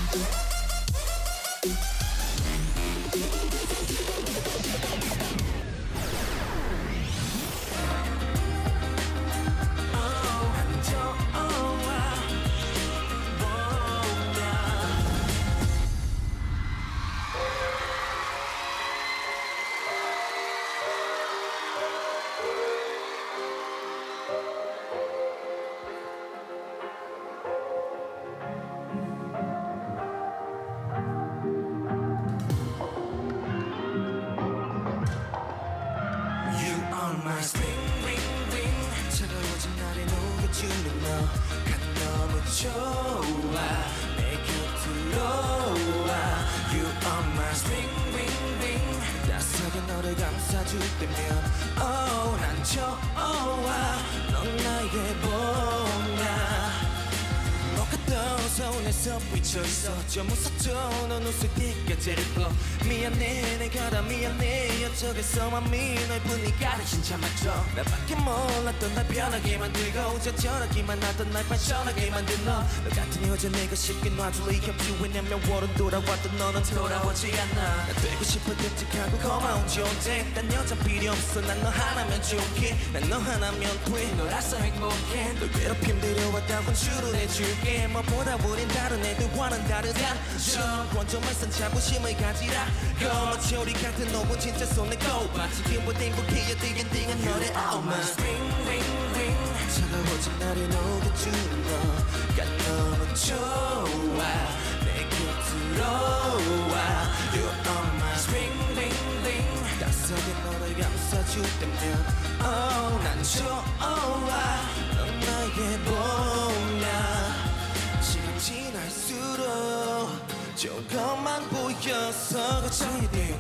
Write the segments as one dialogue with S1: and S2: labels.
S1: My spring ring ring 차가워진 날에 녹여주는 너 간 너무 좋아 내 곁으로 와 You are my spring ring ring 따스하게 너를 감싸줄 때면 Oh 난 좋아 넌 나의 봄야 뭐가 더 서운해서 비춰있어 좀 웃었죠 넌 웃을 때까지를 거 미안해 내가 다 미안해 이쪽에서 맘이 널 보니까 진짜 맞죠 나밖에 몰랐던 날 편하게 만들고 적절하기만 하던 날 빠져나게 만든 너 같은 여자 내가 쉽게 놔줄 리 없지 왜냐면 월은 돌아왔던 너는 돌아오지 않아 나 되고 싶어 듬직하고 고마운 존재 딴 여자 필요 없어 난 너 하나면 좋게 난 너 하나면 돼 너라서 행복해 널 괴롭힘 들여왔다 혼쭐을 해줄게 뭐보다 우린 다른 애들과는 다르다 좀 권총만 쓴 자부심을 가지라 거마치 우리 같은 5분 진짜 손에 꼽아 지금보다 행복해 딩딩딩한 너의 Oh my spring ring ring 차가워진 날에 녹여주는 너가 너무 좋아 내 곁으로 와 You are my spring ring ring 따스하게 너를 감싸줄 때면 Oh 난 좋아 넌 나의 봄야 지날수록 조금만 보여서 걱정이 돼요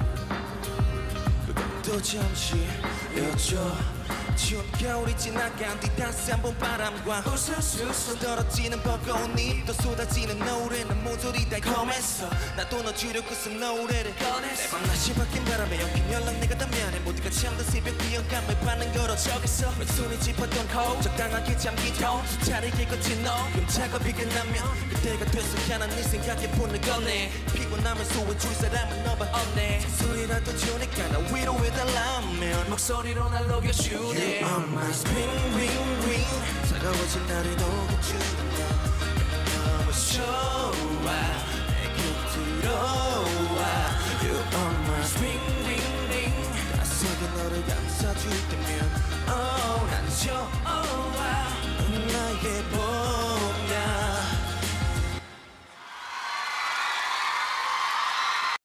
S1: 난 그것도 잠시 여줘 추운 겨울이 지나간 뒤 따스한 봄바람과 우수수수 떨어지는 벚꽃잎 또 쏟아지는 노래는 모조리 달콤했어 나도 너 주려고 쓴 노래를 꺼냈어 내 밤낮이 바뀐 바람에 엮인 연락 내가 다 미안해 모두가 참던 새벽 비영감을 받는 거로 적했어 왼손에 짚었던 호흡 적당하게 잠기죠 수차례 거친 너 그럼 작업이 끝나면 그때가 돼서 향한 네 생각에 폰을 꺼내 피곤함을 소해줄 사람은 너밖에 없네 소리라도 주니까 나 위로해달라면 목소리로 날 녹여주네 You are my spring ring ring 차가워진 날에 녹여주는